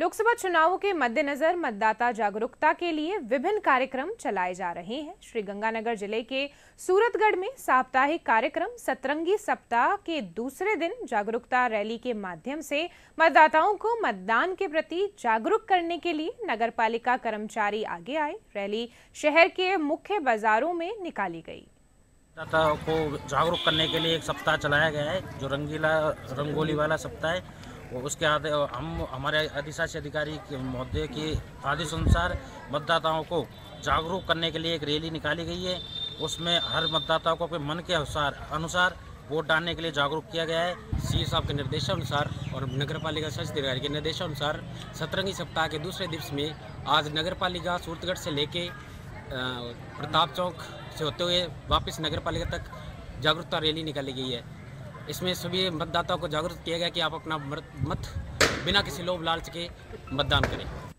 लोकसभा चुनावों के मद्देनजर मतदाता जागरूकता के लिए विभिन्न कार्यक्रम चलाए जा रहे हैं। श्रीगंगानगर जिले के सूरतगढ़ में साप्ताहिक कार्यक्रम सतरंगी सप्ताह के दूसरे दिन जागरूकता रैली के माध्यम से मतदाताओं को मतदान के प्रति जागरूक करने के लिए नगरपालिका कर्मचारी आगे आए। रैली शहर के मुख्य बाजारों में निकाली गई। मतदाताओं को जागरूक करने के लिए एक सप्ताह चलाया गया है, जो रंगोली वाला सप्ताह है। उसके हम हमारे अधिशासी अधिकारी महोदय के आदेश अनुसार मतदाताओं को जागरूक करने के लिए एक रैली निकाली गई है। उसमें हर मतदाताओं को अपने मन के अनुसार वोट डालने के लिए जागरूक किया गया है। सीए साहब के निर्देशानुसार और नगरपालिका शासित अधिकारी के निर्देशानुसार सतरंगी सप्ताह के दूसरे दिवस में आज नगरपालिका सूरतगढ़ से लेके प्रताप चौक से होते हुए वापस नगरपालिका तक जागरूकता रैली निकाली गई है। इसमें सभी मतदाताओं को जागरूक किया गया कि आप अपना मत बिना किसी लोभ लालच के मतदान करें।